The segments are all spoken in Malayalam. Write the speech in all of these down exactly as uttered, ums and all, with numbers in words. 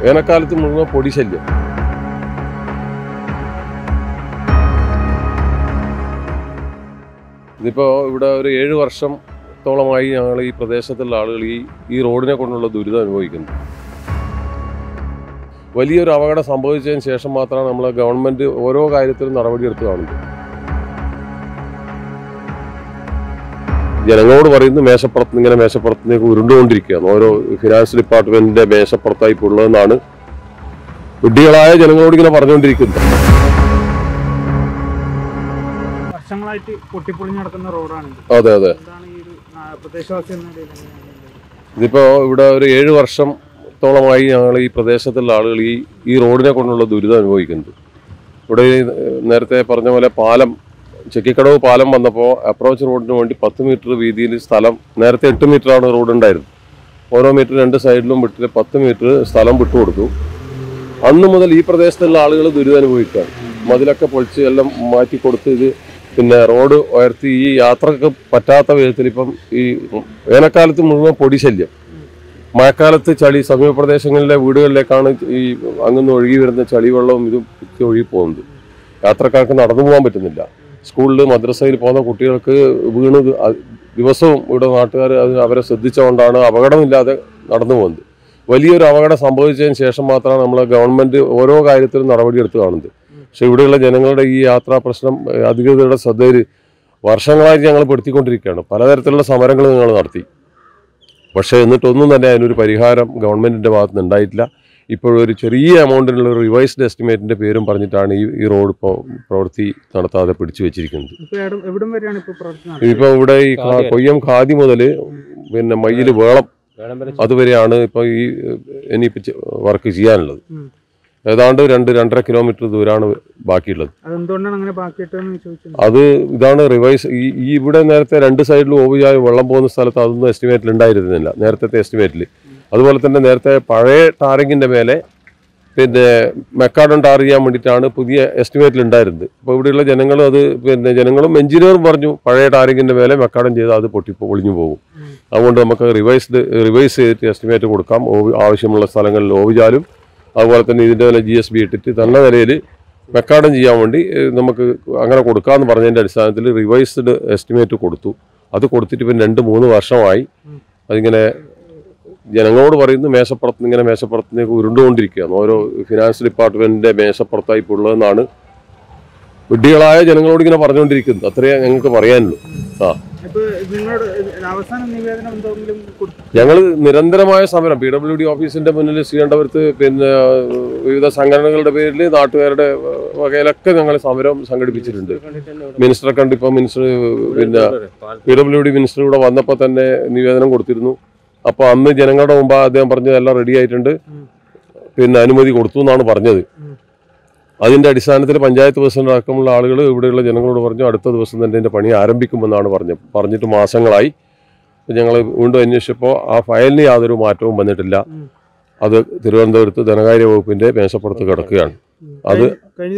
വേനൽക്കാലത്ത് മുഴുവൻ പൊടി ശല്യം. ഇതിപ്പോൾ ഇവിടെ ഒരു ഏഴ് വർഷത്തോളമായി ഞങ്ങൾ ഈ പ്രദേശത്തുള്ള ആളുകൾ ഈ ഈ റോഡിനെ കൊണ്ടുള്ള ദുരിതം അനുഭവിക്കുന്നു. വലിയൊരു അപകടം സംഭവിച്ചതിന് ശേഷം മാത്രമാണ് നമ്മൾ ഗവൺമെൻറ് ഓരോ കാര്യത്തിലും നടപടിയെടുത്ത് കാണുന്നത്. ജനങ്ങളോട് പറയുന്നത് മേശപ്പുറത്ത് ഇങ്ങനെ മേശപ്പുറത്തേക്ക് ഉരുണ്ടുകൊണ്ടിരിക്കുകയാണ്. ഓരോ ഫിനാൻസ് ഡിപ്പാർട്ട്മെൻറ്റിൻ്റെ മേശപ്പുറത്തായി ഇപ്പോൾ ഉള്ളതെന്നാണ് വിഡ്ഢികളായ ജനങ്ങളോട് ഇങ്ങനെ പറഞ്ഞുകൊണ്ടിരിക്കുന്നത്. വർഷങ്ങളായിട്ട് പൊട്ടിപ്പൊളിഞ്ഞ് നടക്കുന്ന റോഡാണ്. അതെ അതെ ഇതിപ്പോൾ ഇവിടെ ഒരു ഏഴ് വർഷത്തോളമായി ഞങ്ങൾ ഈ പ്രദേശത്തുള്ള ആളുകൾ ഈ ഈ റോഡിനെ കൊണ്ടുള്ള ദുരിതം അനുഭവിക്കുന്നത്. ഇവിടെ നേരത്തെ പറഞ്ഞ പോലെ പാലം ചെക്കിക്കടവ് പാലം വന്നപ്പോൾ അപ്രോച്ച് റോഡിന് വേണ്ടി പത്ത് മീറ്റർ വീതിയിൽ സ്ഥലം, നേരത്തെ എട്ട് മീറ്ററാണ് റോഡ് ഉണ്ടായിരുന്നത്. ഓരോ മീറ്റർ രണ്ട് സൈഡിലും വിട്ട് പത്ത് മീറ്റർ സ്ഥലം വിട്ടുകൊടുത്തു. അന്ന് മുതൽ ഈ പ്രദേശത്തുള്ള ആളുകൾ ദുരിതം അനുഭവിക്കുകയാണ്. മതിലൊക്കെ പൊളിച്ച് എല്ലാം മാറ്റി കൊടുത്ത് ഇത് പിന്നെ റോഡ് ഉയർത്തി ഈ യാത്രക്ക് പറ്റാത്ത വിധത്തിൽ ഇപ്പം ഈ വേനൽക്കാലത്ത് മുഴുവൻ പൊടി ശല്യം, മഴക്കാലത്ത് ചളി, സമീപ പ്രദേശങ്ങളിലെ വീടുകളിലേക്കാണ് ഈ അങ്ങ് ഒഴുകി വരുന്ന ചളിവെള്ളവും ഇതും ഒക്കെ ഒഴുകി പോകുന്നത്. യാത്രക്കാർക്ക് നടന്നു പോകാൻ പറ്റുന്നില്ല. സ്കൂളിൽ മദ്രസയിൽ പോകുന്ന കുട്ടികൾക്ക് വീണ് ദിവസവും ഇവിടെ നാട്ടുകാർ അത് അവരെ ശ്രദ്ധിച്ചുകൊണ്ടാണ് അപകടമില്ലാതെ നടന്നു പോകുന്നത്. വലിയൊരു അപകടം സംഭവിച്ചതിന് ശേഷം മാത്രമാണ് നമ്മൾ ഗവൺമെൻറ് ഓരോ കാര്യത്തിലും നടപടിയെടുത്ത് കാണുന്നത്. പക്ഷെ ഇവിടെയുള്ള ജനങ്ങളുടെ ഈ യാത്രാ പ്രശ്നം അധികൃതരുടെ ശ്രദ്ധയിൽ വർഷങ്ങളായി ഞങ്ങൾ പെടുത്തിക്കൊണ്ടിരിക്കുകയാണ്. പലതരത്തിലുള്ള സമരങ്ങൾ ഞങ്ങൾ നടത്തി. പക്ഷേ എന്നിട്ടൊന്നും തന്നെ അതിനൊരു പരിഹാരം ഗവൺമെൻറ്റിൻ്റെ ഭാഗത്ത് നിന്ന് ഉണ്ടായിട്ടില്ല. ഇപ്പോഴൊരു ചെറിയ എമൗണ്ടിനുള്ള ഒരു റിവൈസ്ഡ് എസ്റ്റിമേറ്റിൻ്റെ പേരും പറഞ്ഞിട്ടാണ് ഈ ഈ റോഡ് ഇപ്പോൾ പ്രവൃത്തി നടത്താതെ പിടിച്ചു വെച്ചിരിക്കുന്നത്. ഇപ്പോൾ ഇവിടെ ഈ കൊയ്യം ഖാദി മുതൽ പിന്നെ മയ്യിൽ വേളം അതുവരെയാണ് ഇപ്പോൾ ഈ ഇനിയിപ്പോൾ വർക്ക് ചെയ്യാനുള്ളത്. ഏതാണ്ട് രണ്ട് രണ്ടര കിലോമീറ്റർ ദൂരമാണ് ബാക്കിയുള്ളത്. അത് ഇതാണ് റിവൈസ്. ഈ ഈ ഇവിടെ നേരത്തെ രണ്ട് സൈഡിലും ഓവുചായ വെള്ളം പോകുന്ന സ്ഥലത്ത് അതൊന്നും എസ്റ്റിമേറ്റിൽ ഉണ്ടായിരുന്നില്ല നേരത്തെ എസ്റ്റിമേറ്റിൽ. അതുപോലെ തന്നെ നേരത്തെ പഴയ ടാറിങ്ങിൻ്റെ മേലെ പിന്നെ മെക്കാഡൺ ടാർ ചെയ്യാൻ വേണ്ടിയിട്ടാണ് പുതിയ എസ്റ്റിമേറ്റിൽ ഉണ്ടായിരുന്നത്. അപ്പോൾ ഇവിടെയുള്ള ജനങ്ങളും അത് പിന്നെ ജനങ്ങളും എഞ്ചിനീയറും പറഞ്ഞു പഴയ ടാറിങ്ങിൻ്റെ മേലെ മെക്കാഡൺ ചെയ്താൽ അത് പൊട്ടി പൊളിഞ്ഞു പോകും. അതുകൊണ്ട് നമുക്ക് റിവൈസ്ഡ് റിവൈസ് ചെയ്തിട്ട് എസ്റ്റിമേറ്റ് കൊടുക്കാം. ആവശ്യമുള്ള സ്ഥലങ്ങളിൽ ഓവുചാലും അതുപോലെ തന്നെ ഇതിൻ്റെ വില ജി എസ് ബി ഇട്ടിട്ട് നല്ല നിലയിൽ മെക്കാഡൺ ചെയ്യാൻ വേണ്ടി നമുക്ക് അങ്ങനെ കൊടുക്കാമെന്ന് പറഞ്ഞതിൻ്റെ അടിസ്ഥാനത്തിൽ റിവൈസ്ഡ് എസ്റ്റിമേറ്റ് കൊടുത്തു. അത് കൊടുത്തിട്ട് ഇപ്പം രണ്ട് മൂന്ന് വർഷമായി അതിങ്ങനെ ജനങ്ങളോട് പറയുന്നത് മേശപ്പുറത്ത് ഇങ്ങനെ മേശപ്പുറത്തേക്ക് ഉരുണ്ടുകൊണ്ടിരിക്കുകയാണ്. ഓരോ ഫിനാൻസ് ഡിപ്പാർട്ട്മെൻറ്റിൻ്റെ മേശപ്പുറത്തായി ഇപ്പോൾ ഉള്ളതെന്നാണ് വിഡ്ഢികളായ ജനങ്ങളോട് ഇങ്ങനെ പറഞ്ഞുകൊണ്ടിരിക്കുന്നത്. അത്രയേ ഞങ്ങൾക്ക് പറയാനുള്ളൂ. ആ ഞങ്ങൾ നിരന്തരമായ സമരം പി ഡബ്ല്യു ഡി ഓഫീസിന്റെ മുന്നിൽ ശ്രീകണ്ഠപുരത്ത് പിന്നെ വിവിധ സംഘടനകളുടെ പേരിൽ നാട്ടുകാരുടെ വകയിലൊക്കെ ഞങ്ങൾ സമരം സംഘടിപ്പിച്ചിട്ടുണ്ട്. മിനിസ്റ്ററെ കണ്ട് ഇപ്പോൾ മിനിസ്റ്റർ പിന്നെ പി ഡബ്ല്യു ഡി മിനിസ്റ്റർ ഇവിടെ വന്നപ്പോൾ തന്നെ നിവേദനം കൊടുത്തിരുന്നു. അപ്പോൾ അന്ന് ജനങ്ങളുടെ മുമ്പ് അദ്ദേഹം പറഞ്ഞത് എല്ലാം റെഡി ആയിട്ടുണ്ട്, പിന്നെ അനുമതി കൊടുത്തു എന്നാണ് പറഞ്ഞത്. അതിൻ്റെ അടിസ്ഥാനത്തിൽ പഞ്ചായത്ത് പ്രസിഡന്റ് അടക്കമുള്ള ആളുകൾ ഇവിടെയുള്ള ജനങ്ങളോട് പറഞ്ഞു അടുത്ത ദിവസം തന്നെ ഇതിൻ്റെ പണി ആരംഭിക്കുമെന്നാണ് പറഞ്ഞത്. പറഞ്ഞിട്ട് മാസങ്ങളായി. ഞങ്ങൾ വീണ്ടും അന്വേഷിച്ചപ്പോൾ ആ ഫയലിന് യാതൊരു മാറ്റവും വന്നിട്ടില്ല. അത് തിരുവനന്തപുരത്ത് ധനകാര്യ വകുപ്പിന്റെ മേശപ്പുറത്ത് കിടക്കുകയാണ്. അത് കഴിഞ്ഞ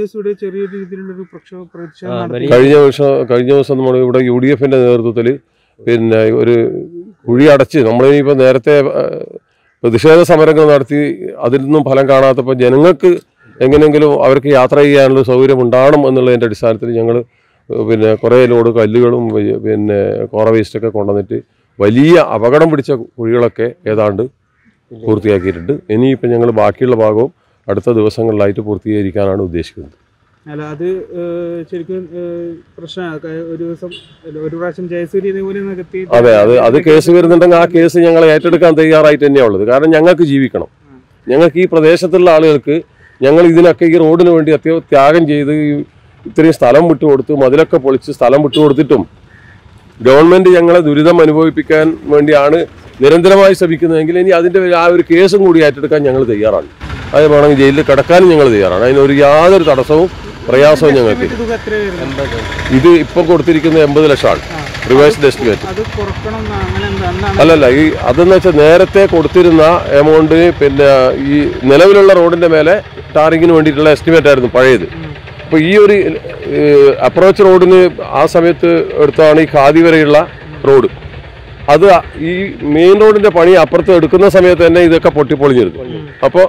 ദിവസം കഴിഞ്ഞ ദിവസം നമ്മൾ ഇവിടെ യു ഡി എഫിന്റെ നേതൃത്വത്തിൽ പിന്നെ ഒരു കുഴി അടച്ച് നമ്മളിനിപ്പോൾ നേരത്തെ പ്രതിഷേധ സമരങ്ങൾ നടത്തി അതിൽ നിന്നും ഫലം കാണാത്തപ്പോൾ ജനങ്ങൾക്ക് എങ്ങനെയെങ്കിലും അവർക്ക് യാത്ര ചെയ്യാനുള്ള സൗകര്യം ഉണ്ടാകണം എന്നുള്ളതിൻ്റെ അടിസ്ഥാനത്തിൽ ഞങ്ങൾ പിന്നെ കുറേ ലോഡ് കല്ലുകളും പിന്നെ കോറ വേസ്റ്റൊക്കെ കൊണ്ടുവന്നിട്ട് വലിയ അപകടം പിടിച്ച കുഴികളൊക്കെ ഏതാണ്ട് പൂർത്തിയാക്കിയിട്ടുണ്ട്. ഇനിയിപ്പോൾ ഞങ്ങൾ ബാക്കിയുള്ള ഭാഗവും അടുത്ത ദിവസങ്ങളിലായിട്ട് പൂർത്തീകരിക്കാനാണ് ഉദ്ദേശിക്കുന്നത്. അല്ല അത് ശരിക്കും പ്രശ്നമാണ്. ഒരു ദിവസം ഒരു പ്രാവശ്യം ജയസൂര്യ ഇതേപോലെ നികത്തി അതെ അത് അത് കേസ് വരുന്നുണ്ടെങ്കിൽ ആ കേസ് ഞങ്ങൾ ഏറ്റെടുക്കാൻ തയ്യാറായിട്ട് തന്നെയാണ് ഉള്ളത്. കാരണം ഞങ്ങൾക്ക് ജീവിക്കണം. ഞങ്ങൾക്ക് ഈ പ്രദേശത്തുള്ള ആളുകൾക്ക് ഞങ്ങൾ ഇതിനൊക്കെ ഈ റോഡിന് വേണ്ടി അത്യാവശ്യം ത്യാഗം ചെയ്ത് ഇത്രയും സ്ഥലം വിട്ടുകൊടുത്ത് മതിലൊക്കെ പൊളിച്ച് സ്ഥലം വിട്ടുകൊടുത്തിട്ടും ഗവൺമെൻറ് ഞങ്ങളെ ദുരിതം അനുഭവിപ്പിക്കാൻ വേണ്ടിയാണ് നിരന്തരമായി ശ്രമിക്കുന്നതെങ്കിൽ ഇനി അതിൻ്റെ ആ ഒരു കേസും കൂടി ഏറ്റെടുക്കാൻ ഞങ്ങൾ തയ്യാറാണ്. അത് വേണമെങ്കിൽ ജയിലിൽ കിടക്കാനും ഞങ്ങൾ തയ്യാറാണ്. അതിനൊരു യാതൊരു തടസ്സവും പ്രയാസവും ഞങ്ങൾക്ക്. ഇത് ഇപ്പം കൊടുത്തിരിക്കുന്നത് എൺപത് ലക്ഷമാണ് റിവേഴ്സ്ഡ് എസ്റ്റിമേറ്റ്. അല്ലല്ല ഈ അതെന്ന് വെച്ചാൽ നേരത്തെ കൊടുത്തിരുന്ന എമൗണ്ടിന് പിന്നെ ഈ നിലവിലുള്ള റോഡിൻ്റെ മേലെ ടാറിങ്ങിന് വേണ്ടിയിട്ടുള്ള എസ്റ്റിമേറ്റ് ആയിരുന്നു പഴയത്. അപ്പോൾ ഈ ഒരു അപ്രോച്ച് റോഡിന് ആ സമയത്ത് എടുത്താണ് ഈ ഖാദി വരെയുള്ള റോഡ്. അത് ഈ മെയിൻ റോഡിൻ്റെ പണി അപ്പുറത്ത് എടുക്കുന്ന സമയത്ത് തന്നെ ഇതൊക്കെ പൊട്ടിപ്പൊളിഞ്ഞിരുന്നു. അപ്പോൾ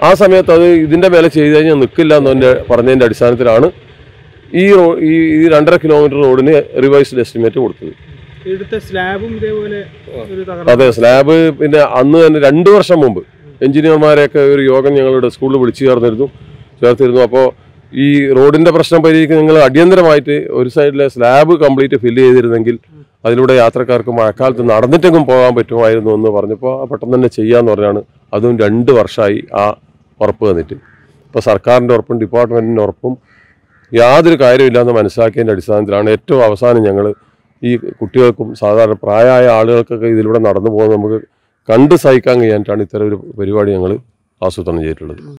ആ സമയത്ത് അത് ഇതിൻ്റെ മേലെ ചെയ്ത് കഴിഞ്ഞാൽ നിൽക്കില്ല എന്നതിൻ്റെ പറഞ്ഞതിൻ്റെ അടിസ്ഥാനത്തിലാണ് ഈ റോ ഈ ഈ രണ്ടര കിലോമീറ്റർ റോഡിന് റിവൈസ്ഡ് എസ്റ്റിമേറ്റ് കൊടുത്തത്. ഇവിടുത്തെ സ്ലാബും ഇതേപോലെ ഒരു അതെ, സ്ലാബ് പിന്നെ അന്ന് തന്നെ രണ്ട് വർഷം മുമ്പ് എഞ്ചിനീയർമാരെയൊക്കെ ഒരു യോഗം ഞങ്ങളുടെ സ്കൂളിൽ വിളിച്ചു ചേർന്നിരുന്നു ചേർത്തിരുന്നു അപ്പോൾ ഈ റോഡിൻ്റെ പ്രശ്നം പരിഹരിക്കാൻ നിങ്ങൾ അടിയന്തരമായിട്ട് ഒരു സൈഡിലെ സ്ലാബ് കംപ്ലീറ്റ് ഫില്ല് ചെയ്തിരുന്നെങ്കിൽ അതിലൂടെ യാത്രക്കാർക്ക് മഴക്കാലത്ത് നടന്നിട്ടെങ്കിലും പോകാൻ പറ്റുമായിരുന്നു എന്ന് പറഞ്ഞപ്പോൾ പെട്ടെന്ന് തന്നെ ചെയ്യാമെന്ന് പറഞ്ഞാണ്. അതും രണ്ട് വർഷമായി ആ ഉറപ്പ് തന്നിട്ട്. ഇപ്പോൾ സർക്കാരിൻ്റെ ഉറപ്പും ഡിപ്പാർട്ട്മെൻറ്റിൻ്റെ ഉറപ്പും യാതൊരു കാര്യമില്ലാന്ന് മനസ്സിലാക്കിയതിൻ്റെ അടിസ്ഥാനത്തിലാണ് ഏറ്റവും അവസാനം ഞങ്ങൾ ഈ കുട്ടികൾക്കും സാധാരണ പ്രായമായ ആളുകൾക്കൊക്കെ ഇതിലൂടെ നടന്നു പോകുന്നത് നമുക്ക് കണ്ട് സഹിക്കാൻ കഴിയാനായിട്ടാണ് ഇത്തരം ഒരു പരിപാടി ഞങ്ങൾ ആസൂത്രണം ചെയ്തിട്ടുള്ളത്.